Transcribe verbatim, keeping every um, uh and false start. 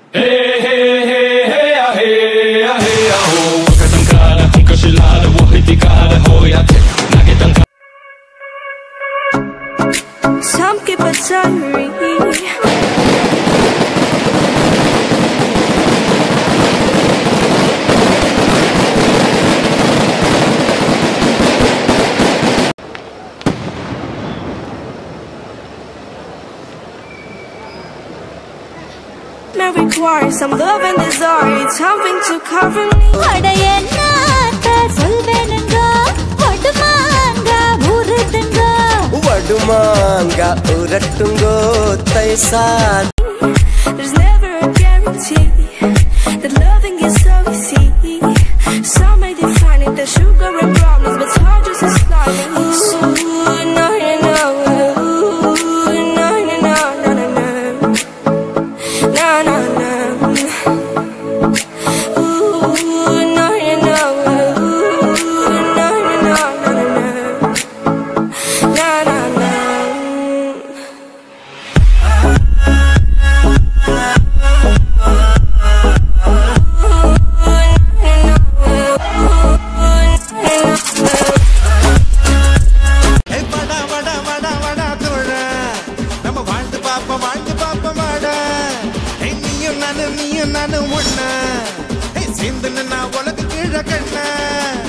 嘿嘿嘿嘿呀嘿呀嘿呀吼！我该当卡的，红可是辣的，我会滴卡的，吼呀天，那给当卡。Some keep a diary. May require some love and desire, something to cover me. Vadayennaatha solvenanga, vadumanga urattunga, vadumanga urattungo taisa. There's never a guarantee that loving is so easy. Some may define it as sugar and problems, but it's hard just as slimy. Ooh, no, no, no. Ooh, no, no, no, no, no, no. No, no, no. Ooh, no, no, no. Ooh, no, no, no, no, no, no. No, no, no. Hey, vada, vada, vada, vada, thoda. Nama vaazhdu paapa, vaazhdu paapa, vada. Hey, neeyum nanu, neeyum nanu, onna. Hey, sindhu na ulagukku kanna.